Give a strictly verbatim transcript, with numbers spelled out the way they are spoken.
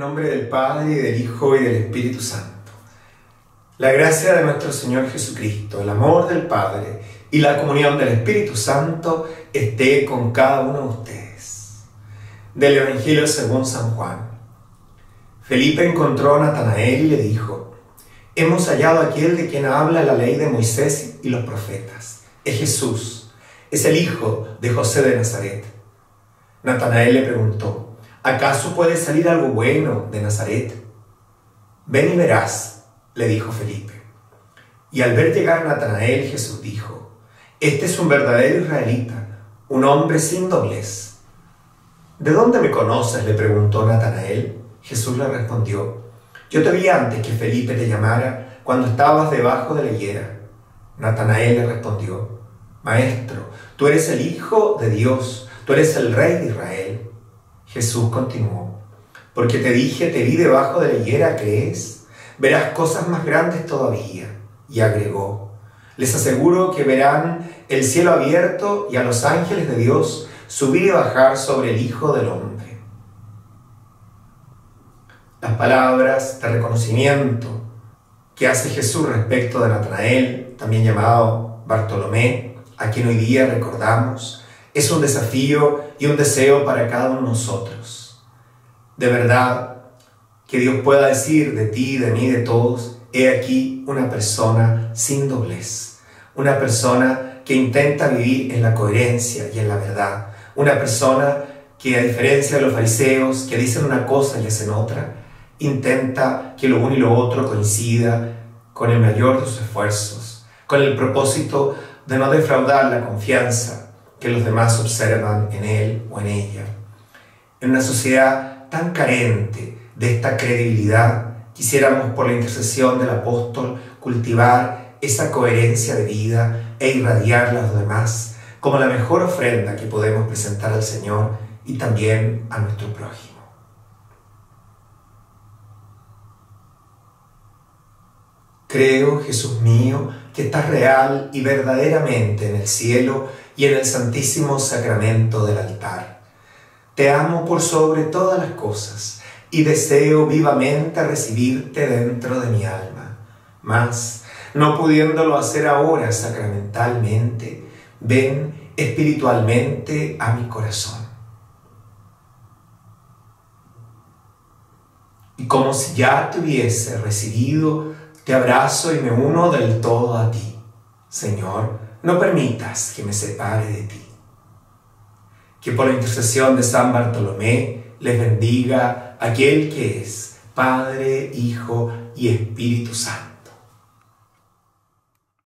nombre del Padre, y del Hijo, y del Espíritu Santo. La gracia de nuestro Señor Jesucristo, el amor del Padre y la comunión del Espíritu Santo esté con cada uno de ustedes. Del Evangelio según San Juan. Felipe encontró a Natanael y le dijo: hemos hallado a aquel de quien habla la ley de Moisés y los profetas. Es Jesús, es el hijo de José de Nazaret. Natanael le preguntó: ¿acaso puede salir algo bueno de Nazaret? Ven y verás, le dijo Felipe. Y al ver llegar Natanael, Jesús dijo: este es un verdadero israelita, un hombre sin doblez. ¿De dónde me conoces?, le preguntó Natanael. Jesús le respondió: yo te vi antes que Felipe te llamara, cuando estabas debajo de la higuera. Natanael le respondió: Maestro, tú eres el Hijo de Dios, tú eres el Rey de Israel. Jesús continuó: porque te dije, te vi debajo de la higuera, ¿crees? Verás cosas más grandes todavía. Y agregó: les aseguro que verán el cielo abierto y a los ángeles de Dios subir y bajar sobre el Hijo del Hombre. Las palabras de reconocimiento que hace Jesús respecto de Natanael, también llamado Bartolomé, a quien hoy día recordamos, es un desafío y un deseo para cada uno de nosotros. De verdad, que Dios pueda decir de ti, de mí, de todos: he aquí una persona sin doblez, una persona que intenta vivir en la coherencia y en la verdad, una persona que, a diferencia de los fariseos que dicen una cosa y hacen otra, intenta que lo uno y lo otro coincida con el mayor de sus esfuerzos, con el propósito de no defraudar la confianza que los demás observan en él o en ella. En una sociedad tan carente de esta credibilidad, quisiéramos, por la intercesión del apóstol, cultivar esa coherencia de vida e irradiarla a los demás como la mejor ofrenda que podemos presentar al Señor y también a nuestro prójimo. Creo, Jesús mío, que estás real y verdaderamente en el cielo y en el santísimo sacramento del altar. Te amo por sobre todas las cosas y deseo vivamente recibirte dentro de mi alma. Mas, no pudiéndolo hacer ahora sacramentalmente, ven espiritualmente a mi corazón. Y como si ya te hubiese recibido, te abrazo y me uno del todo a ti. Señor, no permitas que me separe de ti. Que por la intercesión de San Bartolomé les bendiga aquel que es Padre, Hijo y Espíritu Santo.